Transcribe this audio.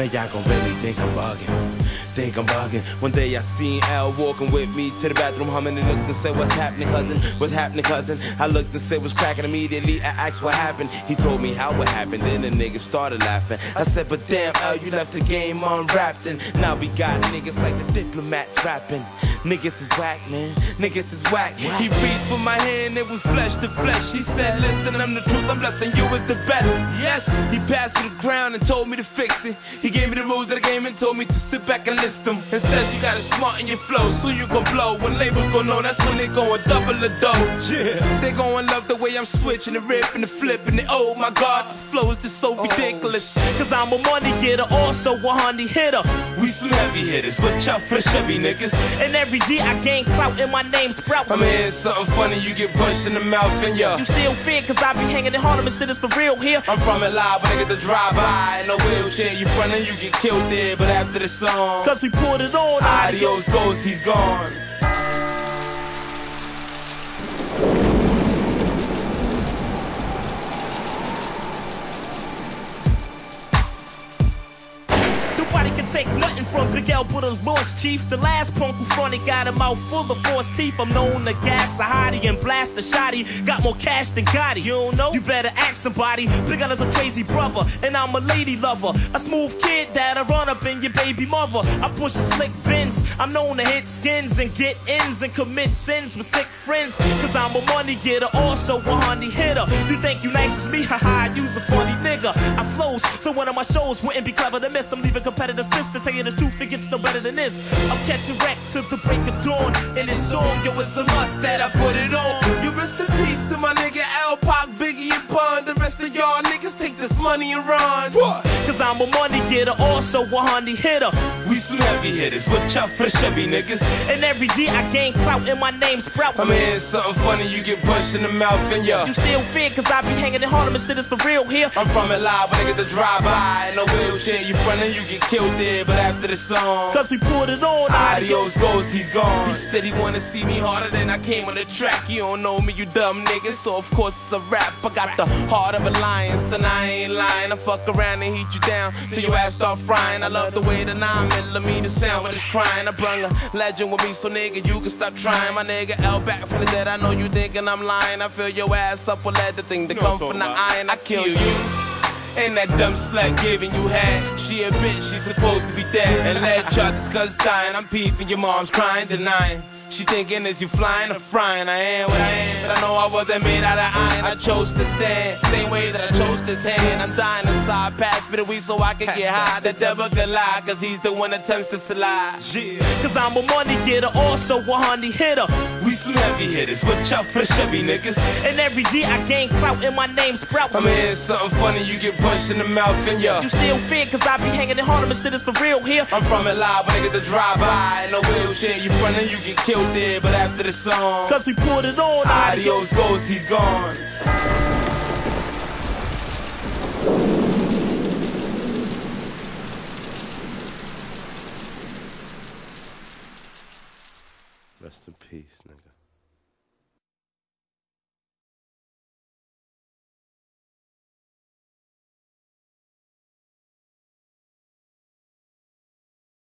Man, y'all gon' really think I'm bugging. One day I seen Al walking with me to the bathroom humming and looked and said, what's happening, cousin? What's happening, cousin? I looked and said, what's cracking? Immediately I asked what happened. He told me how it happened, then the nigga started laughing. I said, but damn, Al, you left the game unwrapped, and now we got niggas like the diplomat trapping. Niggas is whack, man. Niggas is whack. He reached for my hand, it was flesh to flesh. He said, listen, I'm the truth, I'm blessing you as the best. Yes, he passed me the crown and told me to fix it. He gave me the rules of the game and told me to sit back and list them. And says you gotta smarten your flow so you gon' blow. When labels go know, that's when they goin' double the dough. Yeah, they gon' love the way I'm switching, the rip and the flip and the oh my god, the flow is just so ridiculous. Cause I'm a money getter, also a honey hitter. We some heavy hitters, what y'all fresh heavy niggas. And every year I gain clout and my name sprouts. I'm hearing something funny, you get punched in the mouth and you still fear cause I be hanging in Harlem and shit is for real here. I'm from it live, but I get the drive-by in a wheelchair. You frontin', you get killed there, but after the song, cause we put it on. Adios goes, he's gone. Nobody can take nothing from Big L but us lost chief. The last punk who fronted got a mouth full of false teeth. I'm known to gas a hottie and blast a shotty. Got more cash than Gotti. You don't know? You better ask somebody. Big L is a crazy brother, and I'm a lady lover. A smooth kid that'll run up in your baby mother. I push a slick Benz. I'm known to hit skins and get ins and commit sins with sick friends. Cause I'm a money getter, also a honey hitter. You think you nice as me? Haha, I use a funny nigga. I flows, so one of my shows wouldn't be clever to miss. I'm leaving competitors pissed. To tell you the truth, it gets no better than this. I'm catching wreck till the break of dawn. And this song, yo, it's a must that I put it on. You rest in peace to my nigga Al, Pac, Biggie, and Pun. The rest of y'all niggas take this money and run. What? Cause I'm a money getter, also a honey hitter. We some heavy hitters, what y'all fresh heavy niggas. And every year I gain clout and my name sprouts. I'm hearing something funny, you get punched in the mouth and you still fear cause I be hanging in Harlem and shit is for real here. I'm from it live, but I get the drive-by in a wheelchair. You frontin', you get killed there, but after the song, cause we put it on. Adios goes, he's gone. He said he wanna see me harder than I came on the track. You don't know me, you dumb niggas, so of course it's a rap. I got the heart of a lion, son, I ain't lying. I fuck around and heat you down till your ass start frying. I love the way the 9mm sound when it's crying. I brung a legend with me, so nigga, you can stop trying. My nigga L back from the dead, I know you thinking I'm lying. I fill your ass up with lead, the thing that come from the iron. I kill you. And that dumb slut giving you head. She a bitch, she's supposed to be dead. And lead charges cause it's dying. I'm peeping, your mom's crying, denying. She thinking is you flying or frying. I am what I am, but I know I wasn't made out of iron. I chose to stand, same way that I chose this hand. I'm dying inside, pass me the weed so I can get high. The devil can lie, cause he's the one that attempts to slide. Yeah. Cause I'm a money getter, also a honey hitter. We some heavy hitters, what y'all fresh heavy niggas. And every year I gain clout and my name sprouts. I'm hearing something funny, you get punched in the mouth and you still fear cause I be hanging in Harlem and shit is for real here. I'm from it live, but I get the drive-by in a wheelchair. You frontin', you get killed there, but after the song, cause we put it on. Adios goes, he's gone. Rest in peace, nigga.